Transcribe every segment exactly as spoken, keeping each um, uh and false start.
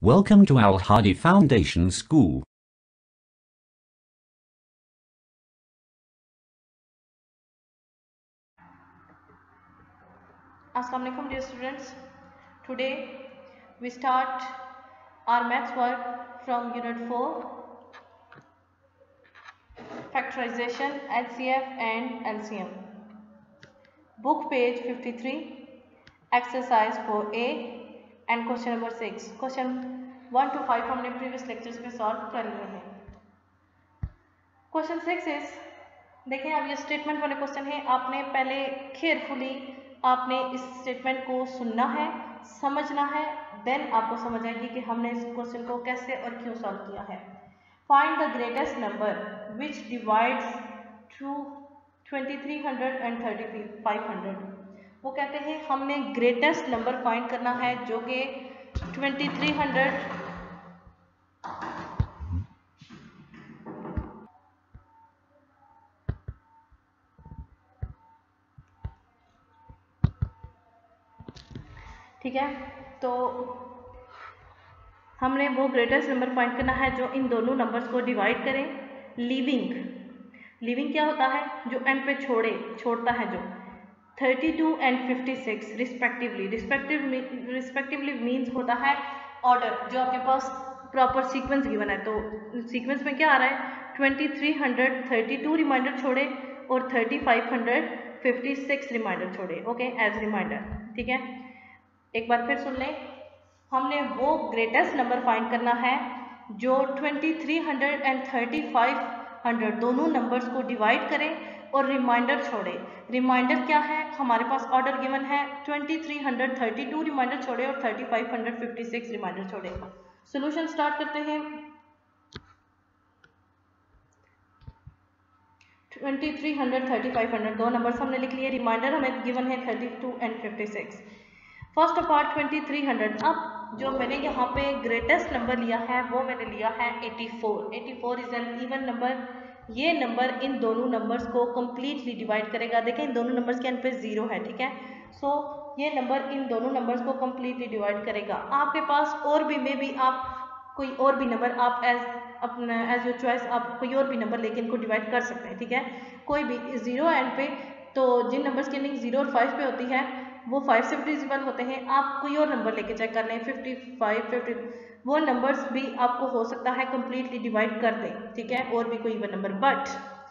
Welcome to Al Hadi Foundation School. Assalamu alaikum dear students. Today we start our maths work from unit four, factorization, H C F and L C M. Book page fifty-three, exercise four A and question number six. Question one to five हमने previous lectures में solve कर लिए हैं. Question six is, देखें अब ये statement वाले question है. आपने पहले carefully आपने इस स्टेटमेंट को सुनना है, समझना है, देन आपको समझ आएगी कि हमने इस क्वेश्चन को कैसे और क्यों सॉल्व किया है. Find the greatest number which divides to twenty three hundred and thirty five hundred. वो कहते हैं हमने ग्रेटेस्ट नंबर फाइंड करना है जो कि ट्वेंटी थ्री हंड्रेड ठीक है. तो हमने वो ग्रेटेस्ट नंबर फाइंड करना है जो इन दोनों नंबर्स को डिवाइड करें. लीविंग लीविंग क्या होता है? जो एंड पे छोड़े छोड़ता है, जो thirty two and fifty six respectively. Respective respectively means होता है ऑर्डर, जो आपके पास प्रॉपर सीक्वेंस गिवन है. तो सीक्वेंस में क्या आ रहा है? Twenty three hundred thirty two reminder छोड़े और thirty five hundred fifty six reminder छोड़े. Okay, as reminder. ठीक है, एक बार फिर सुन लें. हमने वो ग्रेटेस्ट नंबर फाइंड करना है जो twenty three hundred and thirty five hundred दोनों नंबर्स को डिवाइड करें और रिमाइंडर छोड़े. रिमाइंडर क्या है? हमारे पास ऑर्डर गिवन है twenty three hundred thirty two reminder छोड़े और thirty five hundred fifty six reminder छोड़े. सॉल्यूशन स्टार्ट करते हैं. Twenty three hundred thirty five hundred दो नंबर्स हमने लिख लिए. रिमाइंडर हमें गिवन है thirty two and fifty six. First of all twenty three hundred. अब जो मैंने यहाँ पे ग्रेटेस्ट नंबर लिया है वो मैंने लिया है eighty four. Eighty four is an even number. ये नंबर इन दोनों नंबर्स को कंप्लीटली डिवाइड करेगा. देखें इन दोनों नंबर्स के एंड पे जीरो है. ठीक है, सो so, ये नंबर इन दोनों नंबर्स को कंप्लीटली डिवाइड करेगा. आपके पास और भी मे बी आप कोई और भी नंबर आप एज अपना एज योर चॉइस आप कोई और भी नंबर लेके इनको डिवाइड कर सकते हैं. ठीक है, कोई भी जीरो एंड पे, तो जिन नंबर्स की एंडिंग जीरो और फाइव पे होती है वो फाइव से डिविजिबल होते हैं. आप कोई और नंबर लेके चेक कर लें, फिफ्टी फाइव फिफ्टी, वो नंबर्स भी आपको हो सकता है कंप्लीटली डिवाइड कर दें. ठीक है, और भी कोई इवन नंबर. बट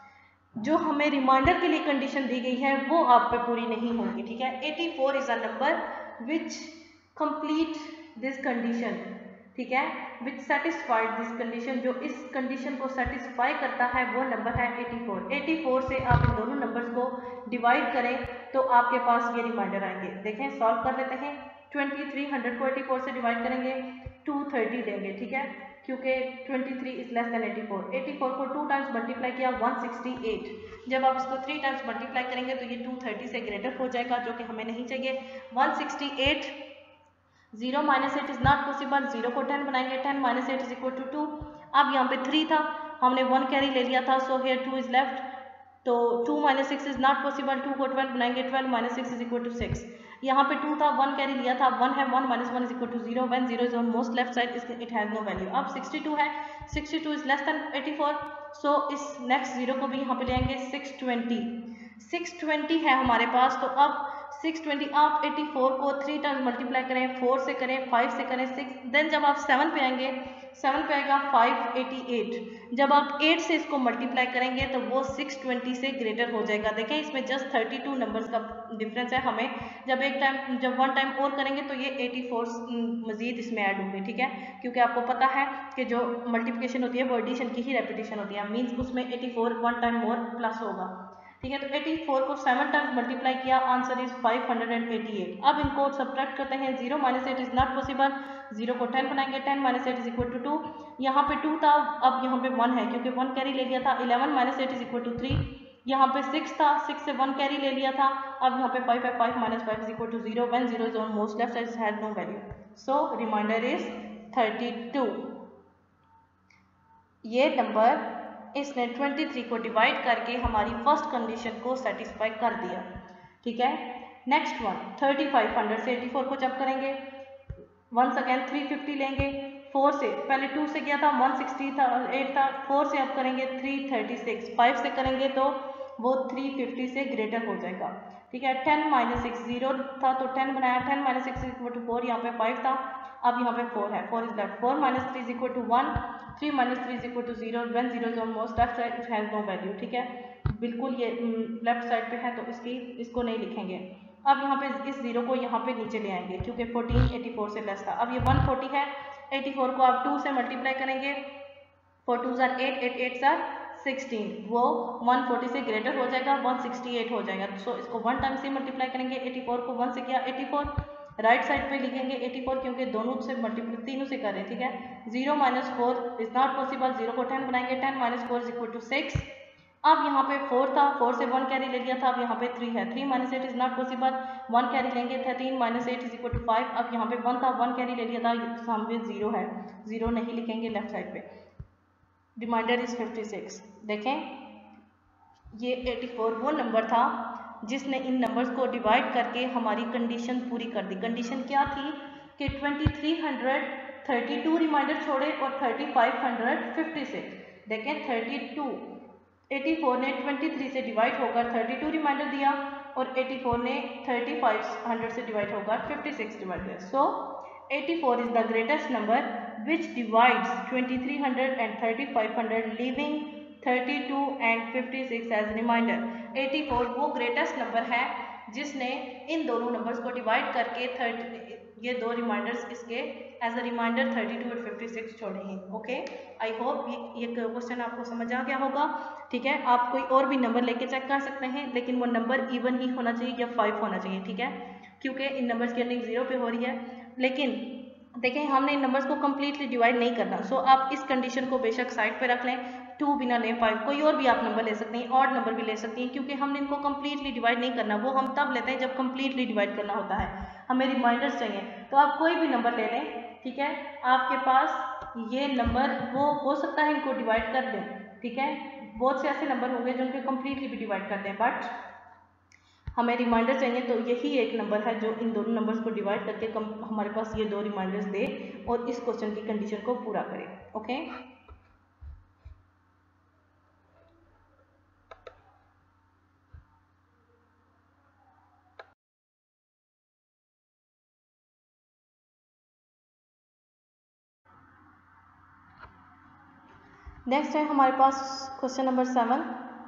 जो हमें रिमाइंडर के लिए कंडीशन दी गई है वो आप पे पूरी नहीं होगी. ठीक है, eighty four is a number which complete this condition. ठीक है, विच सेटिस्फाइड दिस कंडीशन. जो इस कंडीशन को सेटिस्फाई करता है वो नंबर है एटी फोर. एटी फोर से आप इन दोनों नंबर्स को डिवाइड करें तो आपके पास ये रिमाइंडर आएंगे. देखें, सॉल्व कर लेते हैं. ट्वेंटी थ्री हंड्रेड को एटी फोर से डिवाइड करेंगे, टू थर्टी देंगे. ठीक है, क्योंकि twenty three is less than eighty four. Eighty four को टू टाइम्स मल्टीप्लाई किया, वन सिक्सटी एट. जब आप इसको थ्री टाइम्स मल्टीप्लाई करेंगे तो ये टू थर्टी से ग्रेटर हो जाएगा, जो कि हमें नहीं चाहिए. One sixty eight, zero minus eight is not possible. Zero को टेन बनाएंगे, ten minus eight is equal to two. अब यहाँ पे थ्री था, हमने वन कैरी ले लिया था, so here two is left. तो two minus six is not possible. Two को ट्वेल्व बनाएंगे, twelve minus six is equal to six. यहाँ पे टू था, वन कैरी लिया था, वन है, one minus one is equal to zero. When zero is on most left side it has no value. अब sixty two है, sixty two is less than eighty four, so इस next zero को भी यहाँ पे ले आएंगे. सिक्स ट्वेंटी सिक्स ट्वेंटी है हमारे पास. तो अब सिक्स ट्वेंटी आप एटी फोर को थ्री टाइम्स मल्टीप्लाई करें, फोर से करें, फाइव से करें, सिक्स. देन जब आप सेवन पे आएंगे, सेवन पे आएगा फाइव एटी एट. जब आप एट से इसको मल्टीप्लाई करेंगे तो वो सिक्स ट्वेंटी से ग्रेटर हो जाएगा. देखें, इसमें जस्ट थर्टी टू नंबर्स का डिफरेंस है. हमें जब एक टाइम जब वन टाइम और करेंगे तो ये एटी फोर मजीद इसमें ऐड होंगे. ठीक है, क्योंकि आपको पता है कि जो मल्टीप्लिकेशन होती है वो एडिशन की ही रेपिटेशन होती है. मीन्स उसमें eighty four one time more plus होगा. ठीक है, तो एटी फोर को सेवन टाइम्स मल्टीप्लाई किया, answer is five hundred eighty eight. अब इनको सब्ट्रैक्ट करते हैं. Zero minus eight is not possible. Zero को टेन बनाएंगे, ten minus eight is equal to two. यहाँ पे टू था, अब यहाँ पे वन है क्योंकि वन कैरी ले लिया था. Eleven minus eight is equal to three. यहाँ पे सिक्स था, सिक्स से वन कैरी ले लिया था. अब यहाँ पे फाइव है, five minus five is equal to zero. When zero is on most left side has no value, so reminder is thirty two. ये नंबर इसने ट्वेंटी थ्री को डिवाइड करके हमारी फर्स्ट कंडीशन को सेटिस्फाई कर दिया. ठीक है, next one thirty five hundred से एटी फोर को जब करेंगे, वंस अगेन थ्री फिफ्टी लेंगे, फोर से, पहले टू से किया था वन सिक्सटी था एट था, फोर से अब करेंगे थ्री थर्टी सिक्स, फाइव से करेंगे तो वो थ्री फिफ्टी से ग्रेटर हो जाएगा, ठीक है। टेन माइनस सिक्स जीरो था तो टेन बनाया, ten minus six equal to four, यहाँ पे फाइव था, अब यहाँ पे फोर है, four is left, four minus three is equal to one, three minus three is equal to zero, one zero is almost left side it has no value, ठीक है, बिल्कुल ये लेफ्ट साइड पे है तो इसकी इसको नहीं लिखेंगे। अब यहाँ पे इस जीरो को यहाँ पे नीचे ले आएंगे क्योंकि फोर्टीन एटी फोर से लेस था। अब ये वन फोर्टी है, एटी फोर को आप टू से मल्टीप्लाई करेंगे, फोर टू जार एट, एट एट जार सिक्सटीन, वो वन फोर्टी से ग्रेटर हो जाएगा, वन सिक्सटी एट हो जाएगा। सो so, इसको वन टाइम से मल्टीप्लाई करेंगे, एटी फोर को वन से किया, एटी फोर राइट साइड पे लिखेंगे एटी फोर क्योंकि दोनों से मल्टीप्लाई तीनों से कर रहे हैं, ठीक है। Zero minus four is not possible, zero को टेन बनाएंगे, ten minus four is equal to six. अब यहाँ पे फोर था, फोर से वन कैरी ले लिया था, अब यहाँ पे थ्री है, three minus eight is not possible, one carry लेंगे, thirteen minus eight is equal to five. अब यहाँ पे वन था, वन कैरी ले लिया था, सामने जीरो है, जीरो नहीं लिखेंगे लेफ्ट साइड पे, रिमाइंडर इज फिफ्टी सिक्स। देखें ये एटी फोर वो नंबर था जिसने इन नंबर्स को डिवाइड करके हमारी कंडीशन पूरी कर दी। कंडीशन क्या थी कि twenty three hundred thirty two reminder छोड़े और thirty five hundred fifty six. देखें थर्टी टू एटी फोर ने ट्वेंटी थ्री से डिवाइड होकर थर्टी टू रिमाइंडर दिया और एटी फोर ने थर्टी फाइव हंड्रेड से डिवाइड होकर फिफ्टी सिक्स डिवाइड दिया। So eighty four is the greatest number which divides twenty three hundred and thirty five hundred leaving thirty two and fifty six as reminder. Eighty four वो greatest number है जिसने इन दोनों numbers को divide करके thirty ये दो reminders इसके as a reminder thirty two और फिफ्टी सिक्स छोड़े हैं। ओके, आई होप ये ये क्वेश्चन आपको समझ आ गया होगा, ठीक है। आप कोई और भी नंबर लेके चेक कर सकते हैं लेकिन वो नंबर इवन ही होना चाहिए या फाइव होना चाहिए, ठीक है, क्योंकि इन नंबर्स की अर्निंग जीरो पे हो रही है। लेकिन देखें हमने इन नंबर्स को कम्प्लीटली डिवाइड नहीं करना, सो आप इस कंडीशन को बेशक साइड पे रख लें, टू बिना लें, फाइव कोई और भी आप नंबर ले सकते हैं, ऑड नंबर भी ले सकती हैं, क्योंकि हमने इनको कम्प्लीटली डिवाइड नहीं करना, वो हम तब लेते हैं जब कम्प्लीटली डिवाइड करना होता है, हमें रिमाइंडर्स चाहिए। तो आप कोई भी नंबर ले लें, ठीक है, आपके पास ये नंबर वो हो सकता है इनको डिवाइड कर दें, ठीक है, बहुत से ऐसे नंबर होंगे जो उनको कम्प्लीटली भी डिवाइड कर दें, बट हमें रिमाइंडर चाहिए, तो यही एक नंबर है जो इन दोनों नंबर्स को डिवाइड करके कम हमारे पास ये दो रिमाइंडर्स दे और इस क्वेश्चन की कंडीशन को पूरा करे। ओके, नेक्स्ट है हमारे पास question number seven.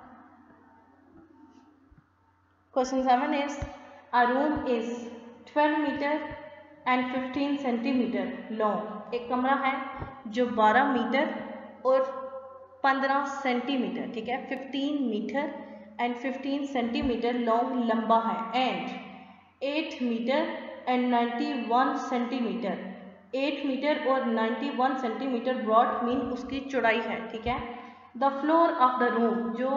Question seven is a room is twelve meter and fifteen centimeter long. एक कमरा है जो बारह मीटर और पंद्रह सेंटीमीटर, ठीक है, fifteen meter and fifteen centimeter long लंबा है, and eight meter and ninety one centimeter, eight meter और ninety one centimeter broad mean उसकी चौड़ाई है, ठीक है। The floor of the room, जो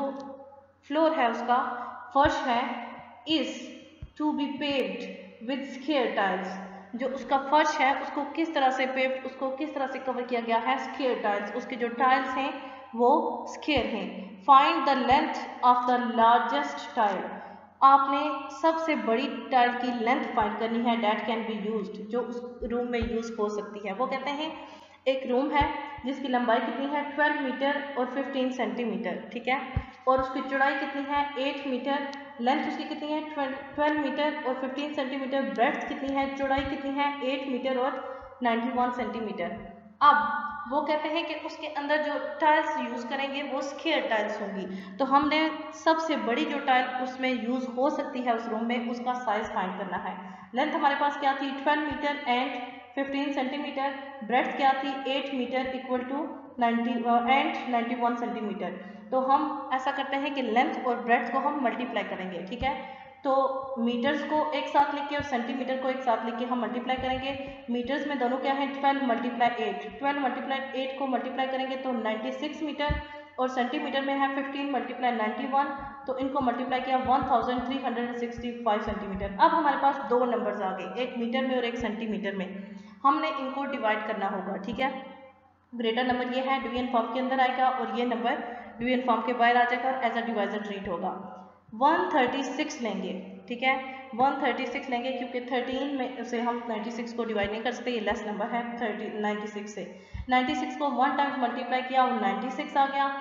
फ्लोर है उसका फर्श है, is to be paved with square tiles, जो उसका फर्श है उसको किस तरह से पेव्ड, उसको किस तरह से कवर किया गया है, स्क्वायर टाइल्स, उसके जो टाइल्स हैं वो स्क्वायर हैं। Find the length of the largest tile, आपने सबसे बड़ी टाइल की लेंथ फाइंड करनी है, डैट कैन बी यूज्ड, जो उस रूम में यूज हो सकती है। वो कहते हैं एक रूम है जिसकी लंबाई कितनी है ट्वेल्व मीटर और फिफ्टीन सेंटीमीटर, ठीक है, और उसकी चौड़ाई कितनी है एट मीटर, लेंथ उसकी कितनी है ट्वेल्व मीटर और फिफ्टीन सेंटीमीटर, ब्रेड्थ कितनी है, चौड़ाई कितनी है एट मीटर और नाइन्टी वन सेंटीमीटर। अब वो कहते हैं कि उसके अंदर जो टाइल्स यूज़ करेंगे वो स्क्वायर टाइल्स होंगी, तो हमने सबसे बड़ी जो टाइल उसमें यूज़ हो सकती है उस रूम में उसका साइज फाइंड करना है। लेंथ हमारे पास क्या थी twelve meter and fifteen centimeter, breadth क्या थी eight meter equal to ninety and ninety one centimeter. तो हम ऐसा करते हैं कि लेंथ और ब्रेड्थ को हम मल्टीप्लाई करेंगे, ठीक है, तो मीटर्स को एक साथ लिख के और सेंटीमीटर को एक साथ लिख के हम मल्टीप्लाई करेंगे। मीटर्स में दोनों क्या है twelve multiply eight, twelve multiply eight को मल्टीप्लाई करेंगे तो नाइन्टी सिक्स मीटर, और सेंटीमीटर में है फिफ्टीन मल्टीप्लाई नाइन्टी वन, तो इनको मल्टीप्लाई किया one thousand three hundred sixty five centimeter. अब हमारे पास दो नंबर्स आ गए, एक मीटर में और एक सेंटीमीटर में, हमने इनको डिवाइड करना होगा, ठीक है। ग्रेटर नंबर ये है डिवीजन फॉर्म के अंदर आएगा और ये नंबर डिवीजन फॉर्म के बाहर आ जाएगा और एज अ डिवाइजर ट्रीट होगा। वन थर्टी सिक्स लेंगे, ठीक है। वन थर्टी सिक्स लेंगे क्योंकि थर्टीन में से हम नाइन्टी सिक्स को डिवाइड नहीं कर सकते, ये लेस नंबर है थर्टी नाइन्टी सिक्स से। नाइन्टी सिक्स को वन टाइम्स मल्टीप्लाई किया और नाइन्टी सिक्स आ गया।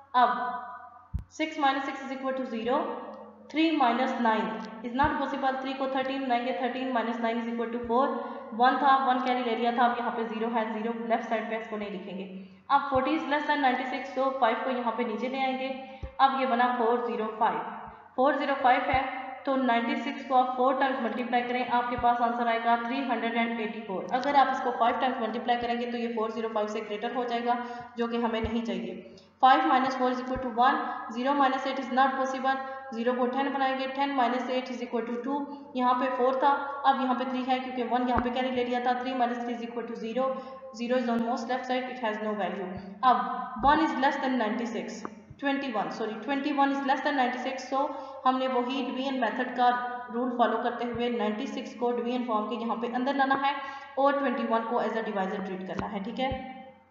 अब six minus six is equal to zero, three minus nine is not possible, three को थर्टीन बनाएंगे, thirteen minus nine is equal to four, one था वन कैरी ले लिया था, अब यहाँ पे जीरो है, जीरो लेफ्ट साइड पे इसको नहीं लिखेंगे। अब forty is less than ninety six, तो फाइव को यहाँ पे नीचे ले आएंगे। अब ये बना four zero five, four zero five है तो नाइन्टी सिक्स को आप फोर टाइम्स मल्टीप्लाई करें, आपके पास आंसर आएगा थ्री हंड्रेड एटी फोर। अगर आप इसको फाइव टाइम्स मल्टीप्लाई करेंगे तो ये फोर जीरो फाइव से ग्रेटर हो जाएगा, जो कि हमें नहीं चाहिए। Five minus four is equal to one, zero minus eight is not possible, zero को टेन बनाएंगे, ten minus eight is equal to two, यहाँ पे फोर था, अब यहाँ पे थ्री है क्योंकि वन यहाँ पे कैरी ले लिया था, three minus three is equal to zero, zero is on most left side, it has no value. अब one is less than ninety six, twenty one sorry twenty one is less than ninety six, so हमने वही division method का rule follow करते हुए ninety six को division form के यहाँ पे अंदर लाना है और ट्वेंटी वन को एज अ डिवाइजर ट्रीट करना है, ठीक है।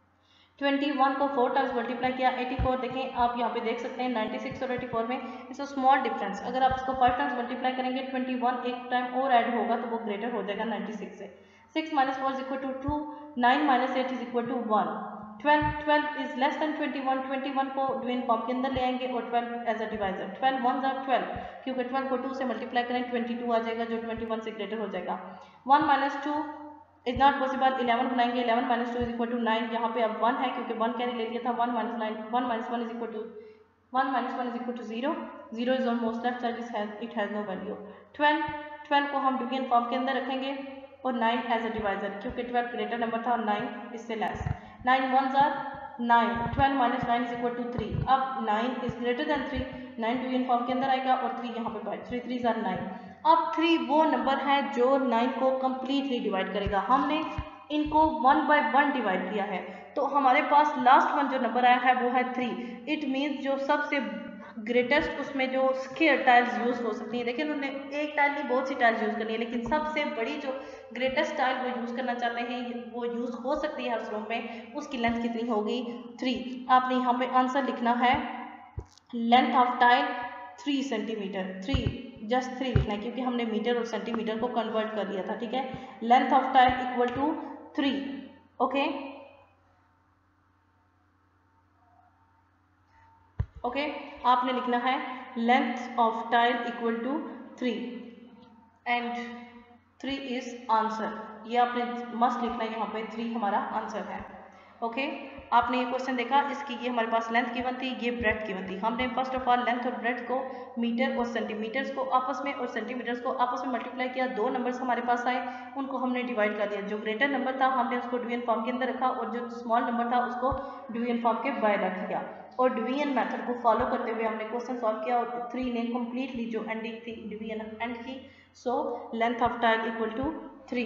ट्वेंटी वन को फोर टाइम्स मल्टीप्लाई किया, एटी फोर देखें आप यहाँ पे देख सकते हैं नाइन्टी सिक्स और एटी फोर में इट्स अ स्मॉल डिफरेंस। अगर आप इसको फाइव टाइम्स मल्टीप्लाई करेंगे, ट्वेंटी वन एक टाइम और ऐड होगा तो वो ग्रेटर हो जाएगा नाइन्टी सिक्स से। Six minus four is equal to two, nine minus eight is equal to one, twelve twelve is less than twenty one, twenty one को डिवीजन फॉर्म के अंदर ले आएंगे और twelve as a divisor, twelve one जार twelve, क्योंकि twelve को two से मल्टीप्लाई करें ट्वेंटी टू आ जाएगा जो ट्वेंटी वन से ग्रेटर हो जाएगा। One minus two is not possible, eleven बनाएंगे, eleven minus two is equal to nine, यहाँ पे अब वन है क्योंकि वन कैरी ले लिया था, one minus nine, one minus one is equal to one minus one is equal to zero, zero is on most left side, it has no value. Twelve twelve को हम division form के अंदर रखेंगे और nine as a divisor, क्योंकि twelve greater number था और nine इससे लेस, नाइन वन जार nine, twelve minus nine is equal to three, अब nine is greater than three, nine division form के अंदर आएगा और थ्री यहाँ पे पाए, थ्री थ्री जार नाइन। अब थ्री वो नंबर है जो नाइन को कम्प्लीटली डिवाइड करेगा, हमने इनको वन बाय वन डिवाइड किया है, तो हमारे पास लास्ट वन जो नंबर आया है वो है थ्री। इट मीन्स जो सबसे ग्रेटेस्ट उसमें जो स्क्वायर टाइल्स यूज हो सकती है, देखिए उन्होंने एक टाइल नहीं बहुत सी टाइल्स यूज करनी है, लेकिन सबसे बड़ी जो ग्रेटेस्ट टाइल वो यूज करना चाहते हैं वो यूज हो सकती है हर रूम में, उसकी लेंथ कितनी होगी, थ्री। आपने यहाँ पे आंसर लिखना है length of tile three centimetre, three just three लिखना है क्योंकि हमने मीटर और सेंटीमीटर को कन्वर्ट कर लिया था, ठीक है। Length of tile equal to three, okay okay आपने लिखना है length of tile equal to three and three is answer, ये आपने मस्ट लिखना है, यहाँ पे थ्री हमारा आंसर है, ओके okay? आपने ये क्वेश्चन देखा, इसकी ये हमारे पास लेंथ गिवन थी, ये ब्रेड्थ गिवन थी। हमने फर्स्ट ऑफ ऑल लेंथ और ब्रेड्थ को मीटर और सेंटीमीटर्स को आपस में और सेंटीमीटर्स को आपस में मल्टीप्लाई किया, दो नंबर्स हमारे पास आए, उनको हमने डिवाइड कर दिया, जो ग्रेटर नंबर था हमने उसको डिवीजन फॉर्म के अंदर रखा और जो स्मॉल नंबर था उसको डिवीजन फॉर्म के बाहर रख दिया और डिवीजन मेथड को फॉलो करते हुए हमने क्वेश्चन सॉल्व किया और थ्री ने कम्प्लीटली जो एंडिंग थी डिवीजन एंड की, so length of tile equal to three.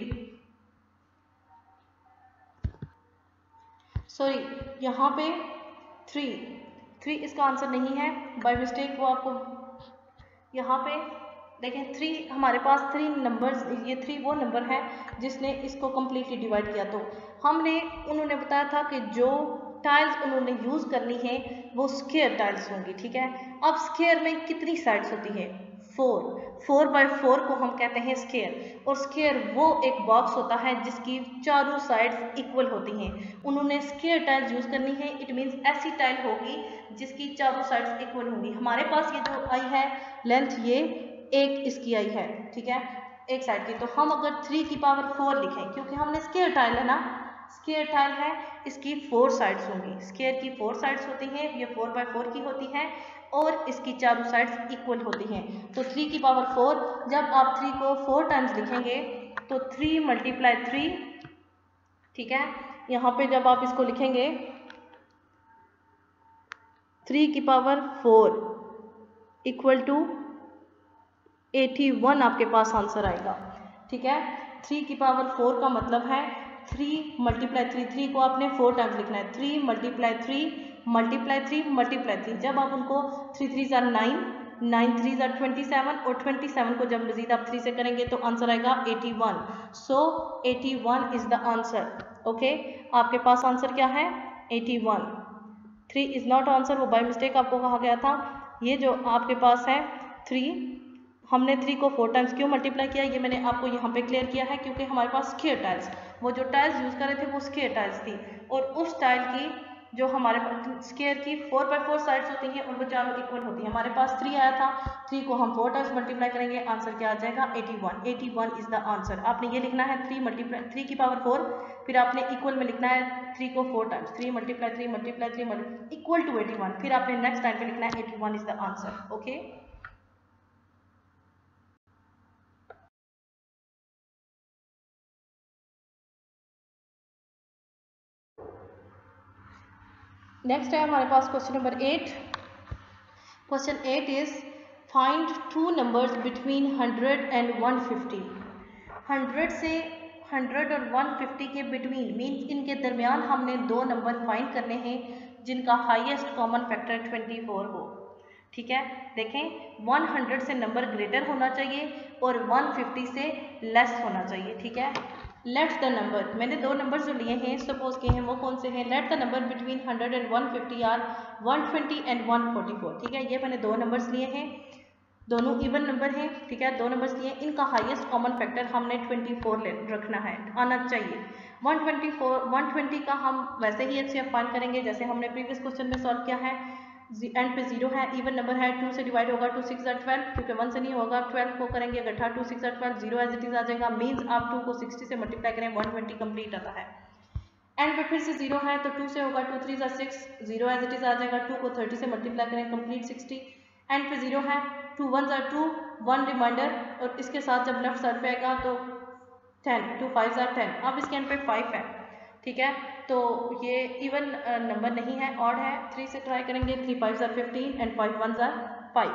Sorry यहाँ पे थ्री थ्री इसका आंसर नहीं है, बाय मिस्टेक वो आपको यहाँ पे देखें थ्री हमारे पास थ्री नंबर्स, ये थ्री वो नंबर है जिसने इसको कम्प्लीटली डिवाइड किया। तो हमने उन्होंने बताया था कि जो टाइल्स उन्होंने यूज़ करनी है वो स्क्वायर टाइल्स होंगी, ठीक है। अब स्क्वायर में कितनी साइड्स होती है, फोर, फोर बाय फोर को हम कहते हैं स्क्वायर, और स्क्वायर वो एक बॉक्स होता है जिसकी चारों साइड्स इक्वल होती हैं। उन्होंने स्क्वायर टाइल्स यूज़ करनी है, इट मीन्स ऐसी टाइल होगी जिसकी चारों साइड्स इक्वल होंगी। हमारे पास ये जो आई है लेंथ, ये एक इसकी आई है, ठीक है, एक साइड की, तो हम अगर थ्री की पावर फोर लिखें क्योंकि हमने स्क्वायर टाइल है ना, स्क्वायर टाइल है, इसकी फोर साइड्स होंगी, स्क्वायर की फोर साइड्स होती हैं, ये फोर बाय फोर की होती है और इसकी चारों साइड्स इक्वल होती हैं। तो थ्री की पावर फोर, जब आप थ्री को फोर टाइम्स लिखेंगे तो थ्री मल्टीप्लाई थ्री, ठीक है, यहाँ पे जब आप इसको लिखेंगे थ्री की power four equal to eighty one आपके पास आंसर आएगा, ठीक है। थ्री की पावर फोर का मतलब है थ्री मल्टीप्लाई थ्री, थ्री को आपने फोर टाइम्स लिखना है, three multiply three multiply three multiply three, जब आप उनको थ्री थ्री जार नाइन, नाइन थ्री जार ट्वेंटी सेवन और ट्वेंटी सेवन को जब मजीद आप थ्री से करेंगे तो आंसर आएगा eighty one, so eighty one is the answer, okay. आपके पास आंसर क्या है, eighty one, three is not answer, वो बाय मिस्टेक आपको कहा गया था। ये जो आपके पास है थ्री, हमने थ्री को फोर टाइम्स क्यों मल्टीप्लाई किया, ये मैंने आपको यहाँ पे क्लियर किया है, क्योंकि हमारे पास स्क्वायर टाइल्स, वो जो टाइल्स यूज़ कर रहे थे वो स्क्वायर टाइल्स थी, और उस टाइल की जो हमारे पास स्क्वायर की फोर बाई फोर साइड्स होती हैं और वो चारों इक्वल होती हैं। हमारे पास थ्री आया था, थ्री को हम फोर टाइम्स मल्टीप्लाई करेंगे, आंसर क्या आ जाएगा eighty one. Eighty one is the answer. आपने ये लिखना है थ्री मल्टीप्लाई थ्री की पावर फोर, फिर आपने इक्वल में लिखना है थ्री को four times, three multiply three multiply three multiply equal to eighty one, फिर आपने नेक्स्ट टाइम पे लिखना है eighty one is the answer. Okay, next है हमारे पास question number eight. Question eight is find two numbers between hundred and one fifty. Hundred से hundred और वन फिफ्टी के बिटवीन मीन्स इनके दरमियान हमने दो नंबर फाइंड करने हैं जिनका highest common factor twenty four हो। ठीक है, देखें हंड्रेड से नंबर ग्रेटर होना चाहिए और वन फिफ्टी से लेस होना चाहिए। ठीक है, लेट द नंबर, मैंने दो नंबर जो लिए हैं सपोज किए हैं वो कौन से हैं, let the number between hundred and one fifty are one twenty and one forty four. ठीक है, ये मैंने दो नंबर्स लिए हैं, दोनों इवन नंबर हैं। ठीक है, दो नंबर्स लिए, इनका हाईएस्ट कॉमन फैक्टर हमने ट्वेंटी फोर ले रखना है, आना चाहिए। One twenty four one twenty का हम वैसे ही एच सी एफ फाइंड करेंगे जैसे हमने प्रीवियस क्वेश्चन में सॉल्व किया है। एंड पे जीरो है, इवन नंबर है, टू से डिवाइड होगा, टू सिक्स ट्वेल्व, क्योंकि वन से नहीं होगा, ट्वेल्व को करेंगे इकट्ठा, two six twelve, zero as it is आ जाएगा। मीन्स आप टू को सिक्सटी से मल्टीप्लाई करें, वन ट्वेंटी कंप्लीट आता है। एंड पे फिर से जीरो है तो टू से होगा, टू थ्री ज़ा six, zero as it is आ जाएगा, टू को थर्टी से मल्टीप्लाई करें, कंप्लीट सिक्सटी। एंड पे जीरो है, टू वन ज़ा टू, वन रिमाइंडर, और इसके साथ जब लेफ्ट साइड पे आएगा तो टेन, टू फाइव ज़ा टेन। अब इसके एंड पे फाइव है। ठीक है, तो ये इवन नंबर नहीं है, ऑड है। थ्री से ट्राई करेंगे, थ्री फाइव ज़ा फिफ्टीन एंड फाइव वन ज़ा फाइव।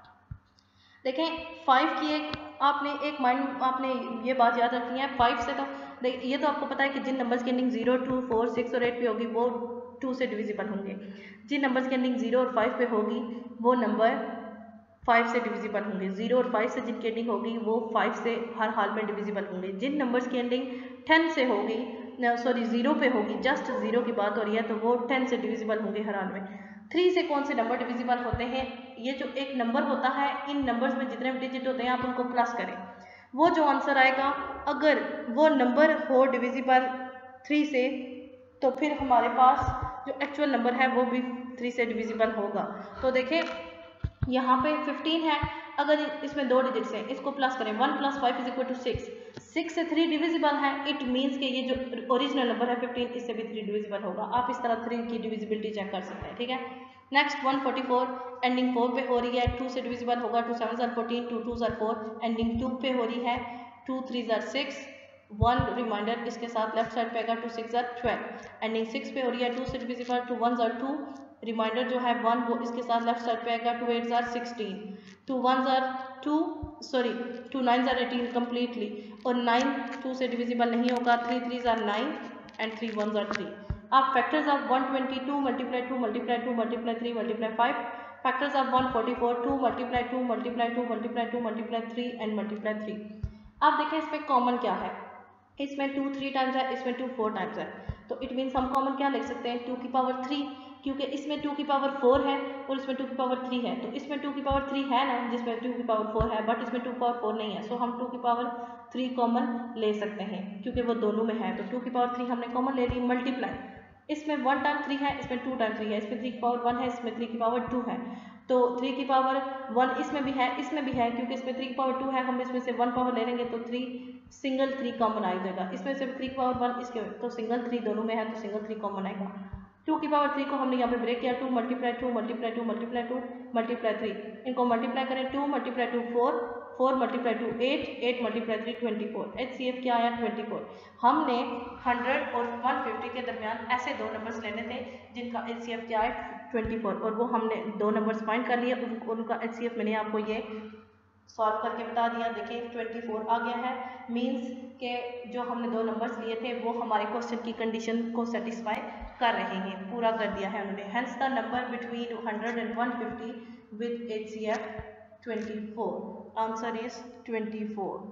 देखें फाइव की एक आपने एक माइंड आपने ये बात याद रखनी है, फाइव से तो देख ये तो आपको पता है कि जिन नंबर्स की ending zero two four six और एट पे होगी वो टू से डिविजिबल होंगे, जिन नंबर्स की एंडिंग जीरो और फाइव पे होगी वो नंबर फाइव से डिविजिबल होंगे, जीरो और फाइव से जिनकी एंडिंग होगी वो फाइव से हर हाल में डिविजिबल होंगे। जिन नंबर्स की एंडिंग टेन से होगी, सॉरी जीरो पे होगी, जस्ट जीरो की बात हो रही है, तो वो टेन से डिविजिबल होंगे हर हाल में। थ्री से कौन से नंबर डिविजिबल होते हैं, ये जो एक नंबर होता है, इन नंबर्स में जितने भी डिजिट होते हैं आप उनको प्लस करें, वो जो आंसर आएगा अगर वो नंबर हो डिविजिबल थ्री से तो फिर हमारे पास जो एक्चुअल नंबर है वो भी थ्री से डिविजिबल होगा। तो देखें यहाँ पे फिफ्टीन है, अगर इसमें दो डिजिट्स हैं इसको प्लस करें, one plus five is equal to six, six से थ्री डिविजिबल है, इट मीन्स कि ये जो ओरिजिनल नंबर है फिफ्टीन इससे भी थ्री डिविजिबल होगा। आप इस तरह थ्री की डिविजिबिलिटी चेक कर सकते हैं। ठीक है, next one forty four ending four पे हो रही है, टू से डिविजिबल होगा, टू सेवन ज़ार फोर्टीन, टू टू ज़ार फोर, एंडिंग टू पे हो रही है, टू थ्री ज़ार सिक्स, वन रिमाइंडर इसके साथ लेफ्ट साइड पे आएगा, टू सिक्स ज़ार ट्वेल्व, एंडिंग सिक्स पे हो रही है, टू से डिविजिबल, टू वन ज़ार टू, रिमाइंडर जो है वन वो इसके साथ लेफ्ट साइड पे आएगा, टू एट ज़ार सिक्सटीन, टू वन ज़ार टू, सॉरी टू नाइन ज़ार एटीन कम्प्लीटली, और नाइन टू से डिविजिबल नहीं होगा, थ्री थ्री ज़ार नाइन एंड थ्री वन ज़ार थ्री। आप factors of one twenty two multiply two multiply two multiply three multiply five, factors of one forty four two multiply two multiply two multiply two multiply three and multiply three. आप देखें इसमें common क्या है, इसमें to three times है, इसमें to four times है, तो इट मीन्स हम कॉमन क्या लिख सकते हैं, टू की पावर थ्री, क्योंकि इसमें टू की पावर फोर है और इसमें टू की पावर थ्री है, तो इसमें टू की पावर थ्री है ना जिसमें टू की पावर फोर है, बट इसमें टू की पावर फोर नहीं है, सो हम टू की पावर थ्री कॉमन ले सकते हैं क्योंकि वो दोनों में है। तो टू की पावर थ्री हमने कॉमन ले ली, मल्टीप्लाई इसमें वन टाइम थ्री है, इसमें टू टाइम थ्री है, इसमें थ्री की पावर वन है, इसमें थ्री की पावर टू है, तो थ्री की पावर वन इसमें भी है, इसमें भी है, क्योंकि इसमें थ्री की पावर टू है, हम इसमें से वन पावर ले लेंगे तो थ्री सिंगल थ्री कॉमन आ जाएगा, इसमें से थ्री की पावर वन इसके तो सिंगल थ्री दोनों में है तो सिंगल थ्री कॉमन आएगा। टू की पावर थ्री को हमने यहाँ पे ब्रेक किया, two multiply two multiply two multiply two multiply three, इनको मल्टीप्लाई करें, two multiply two four, four multiply two eight, eight multiply three twenty four, H C F क्या आया ट्वेंटी फोर। हमने हंड्रेड और वन फिफ्टी के दरमियान ऐसे दो नंबर्स लेने थे जिनका एच सी एफ क्या है ट्वेंटी फोर, और वो हमने दो नंबर्स फाइंड कर लिए, उन, उनका एच सी एफ मैंने आपको ये सॉल्व करके बता दिया। देखिए ट्वेंटी फोर आ गया है, मीन्स के जो हमने दो नंबर्स लिए थे वो हमारे क्वेश्चन की कंडीशन को सेटिस्फाई कर रहे हैं, पूरा कर दिया है उन्होंने। Hence the number between hundred and one fifty with H C F twenty four, answer is twenty four.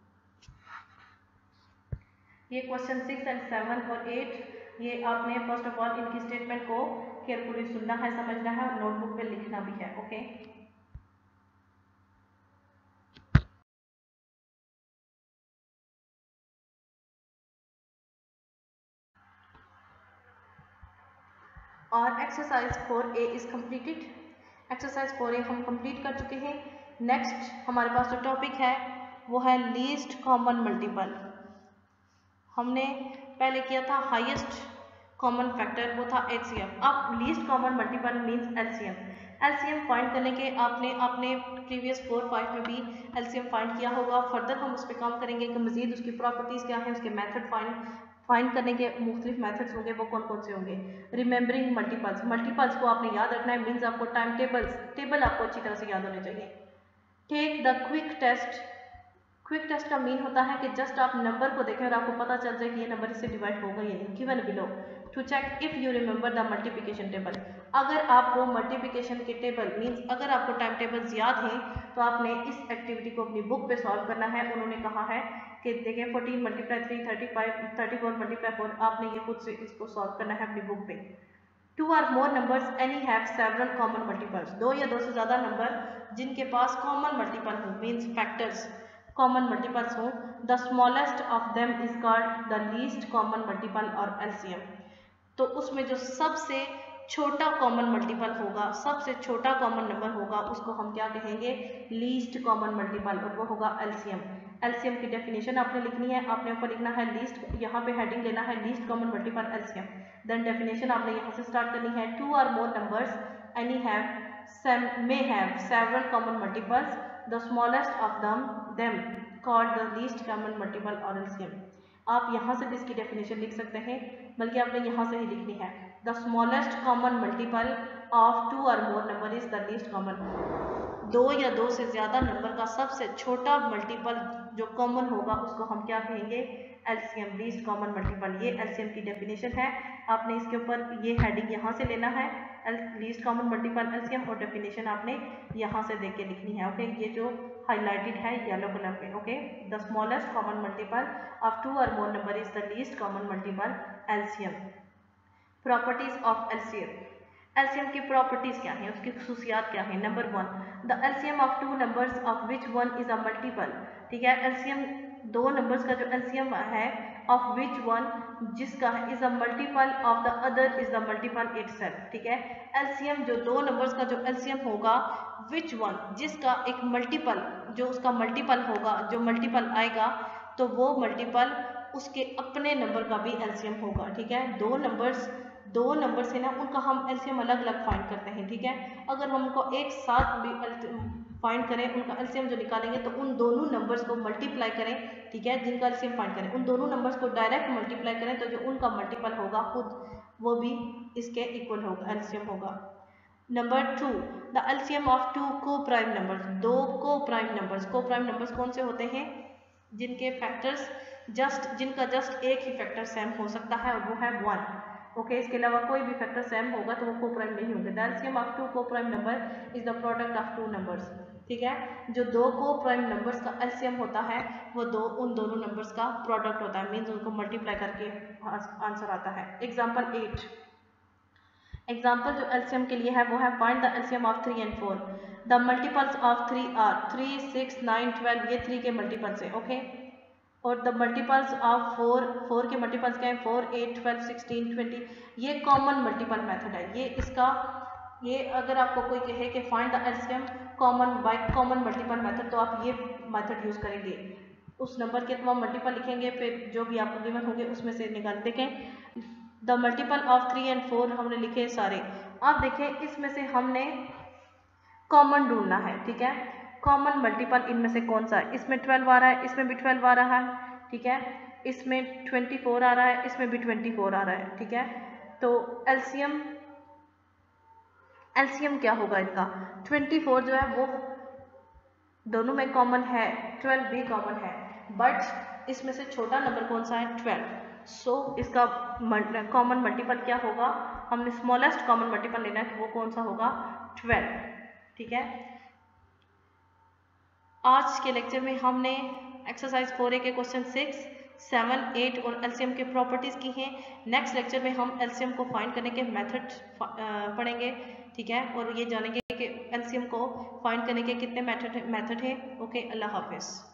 ये क्वेश्चन सिक्स एंड सेवन और एट ये आपने फर्स्ट ऑफ ऑल इनकी स्टेटमेंट को केयरफुली सुनना है, समझना है और नोटबुक पे लिखना भी है। ओके, और exercise four A is completed. Exercise four A हम कंप्लीट कर चुके हैं। नेक्स्ट हमारे पास जो टॉपिक है वो है लीस्ट कॉमन मल्टीपल। हमने पहले किया था हाईएस्ट कॉमन फैक्टर, वो था एचसीएम। अब least common multiple means LCM. LCM find करने के आपने अपने प्रीवियस फोर फाइव में भी एलसीएम फाइंड किया होगा। फर्दर हम उस पर काम करेंगे कि मजीद उसकी प्रॉपर्टीज़ क्या हैं, उसके मेथड फाइंड फाइंड करने के मुख्तलिफ मेथड्स होंगे, वो कौन कौन से होंगे। रिमेंबरिंग मल्टीपल्स, मल्टीपल्स को आपने याद रखना है, मीन्स आपको टाइम टेबल्स टेबल आपको अच्छी तरह से याद होने चाहिए। Take the quick test. Quick test का मीन होता है कि जस्ट आप नंबर को देखें और आपको पता चल जाए कि ये नंबर इससे डिवाइड होगा या नहीं। Given below to check if you remember the multiplication table. अगर आपको मल्टीप्लिकेशन के टेबल मीन्स अगर आपको टाइम टेबल्स याद हैं तो आपने इस एक्टिविटी को अपनी बुक पे सॉल्व करना है। उन्होंने कहा है कि देखें fourteen multiply three thirty five thirty four multiply four, आपने ये खुद से इसको सॉल्व करना है अपनी बुक पे। Two or more numbers any have several common multiples. दो या दो से ज़्यादा नंबर जिनके पास कॉमन मल्टीपल हो मीन्स फैक्टर्स कॉमन मल्टीपल्स हो, the smallest of them is called the least common multiple और एलसीएम। तो उसमें जो सबसे छोटा कॉमन मल्टीपल होगा, सबसे छोटा कॉमन नंबर होगा, उसको हम क्या कहेंगे, लीस्ट कॉमन मल्टीपल, और वो होगा एलसीएम। एलसीएम की डेफिनेशन आपने लिखनी है, आपने ऊपर लिखना है लीस्ट, यहाँ पे हेडिंग लेना है least common multiple LCM. Then definition आपने यहाँ से स्टार्ट करनी है। Two or more numbers any have may have several common multiples, the smallest of them them called the least common multiple और एलसीएम। आप यहाँ से भी इसकी डेफिनेशन लिख सकते हैं, बल्कि आपने यहाँ से ही लिखनी है। The smallest common multiple of two और more number is the least common. दो या दो से ज़्यादा नंबर का सबसे छोटा मल्टीपल जो कॉमन होगा उसको हम क्या कहेंगे, एलसीएम, लीस्ट कॉमन मल्टीपल। ये एलसीएम की डेफिनेशन है। आपने इसके ऊपर ये हेडिंग यहाँ से लेना है, लीस्ट कॉमन मल्टीपल एलसीएम, और डेफिनेशन आपने यहाँ से देख के लिखनी है। ओके, ये जो हाईलाइटेड है येलो कलर पे। Okay, the smallest common multiple of two और more number is the least common multiple LCM. Properties of LCM. LCM की प्रॉपर्टीज क्या है, उसकी खुसूसियात क्या है। Number one, the LCM of two numbers of which one is a multiple. ठीक है, एलसीएम दो नंबर्स का जो एलसीएम है ऑफ विच वन, जिसका is a multiple of the other is the multiple itself. ठीक है, एलसीएम जो दो नंबर्स का जो एलसीएम होगा, विच वन जिसका एक मल्टीपल, जो उसका मल्टीपल होगा, जो मल्टीपल आएगा तो वो मल्टीपल उसके अपने नंबर का भी एलसीएम होगा। ठीक है, दो नंबर्स दो नंबर से ना उनका हम एलसीएम अलग अलग फाइंड करते हैं। ठीक है, अगर हम उनको एक साथ भी फाइंड करें, उनका एलसीएम जो निकालेंगे तो उन दोनों नंबर्स को मल्टीप्लाई करें। ठीक है, जिनका एलसीएम फाइंड करें, उन दोनों नंबर्स को डायरेक्ट मल्टीप्लाई करें तो जो उनका मल्टीपल होगा खुद वो भी इसके इक्वल होगा, एलसीएम होगा। Number two, the LCM of two coprime numbers. दो coprime numbers, coprime numbers कौन से होते हैं, जिनके फैक्टर्स जस्ट जिनका जस्ट एक ही फैक्टर सेम हो सकता है और वो है वन। ओके, इसके अलावा कोई भी फैक्टर सेम होगा तो वो को प्राइम नहीं होंगे। The LCM of two coprime number is the product of two numbers. ठीक है, जो दो को प्राइम नंबर्स का एलसीएम होता है वो दो उन दोनों नंबर्स का प्रोडक्ट होता है, मीन्स उनको मल्टीप्लाई करके आंसर आता है। एग्जाम्पल एट, एग्जाम्पल जो एलसीएम के लिए है वो है find the LCM of three and four. The multiples of three are three six nine twelve, ये थ्री के मल्टीपल्स है। ओके, और the multiples of four, four के मल्टीपल्स क्या है, four eight twelve sixteen twenty, ये कॉमन मल्टीपल मेथड है। ये इसका ये अगर आपको कोई कहे कि find the LCM common by common multiple method, तो आप ये मेथड यूज़ करेंगे। उस नंबर के तमाम मल्टीपल लिखेंगे, फिर जो भी आपको गिवन होंगे उसमें से निकाल। देखें, the multiple of three and four हमने लिखे सारे। आप देखें इसमें से हमने कॉमन ढूंढना है। ठीक है, कॉमन मल्टीपल इनमें से कौन सा है, इसमें ट्वेल्व आ रहा है, इसमें भी ट्वेल्व आ रहा है। ठीक है, इसमें ट्वेंटी फोर आ रहा है, इसमें भी ट्वेंटी फोर आ रहा है। ठीक है, तो एलसीएम एलसीएम क्या होगा इनका, ट्वेंटी फोर जो है वो दोनों में कॉमन है, ट्वेल्व भी कॉमन है, बट इसमें से छोटा नंबर कौन सा है, ट्वेल्व। सो so, इसका कॉमन मल्टीपल क्या होगा, हमने स्मॉलेस्ट कॉमन मल्टीपल लेना है, तो वो कौन सा होगा, ट्वेल्व। ठीक है, आज के लेक्चर में हमने एक्सरसाइज फोर ए के क्वेश्चन सिक्स, सेवन, एट और एलसीएम के प्रॉपर्टीज़ की हैं। नेक्स्ट लेक्चर में हम एलसीएम को फाइंड करने के मेथड पढ़ेंगे। ठीक है, और ये जानेंगे कि एलसीएम को फाइंड करने के कितने मेथड मेथड हैं। ओके, अल्लाह हाफिज़।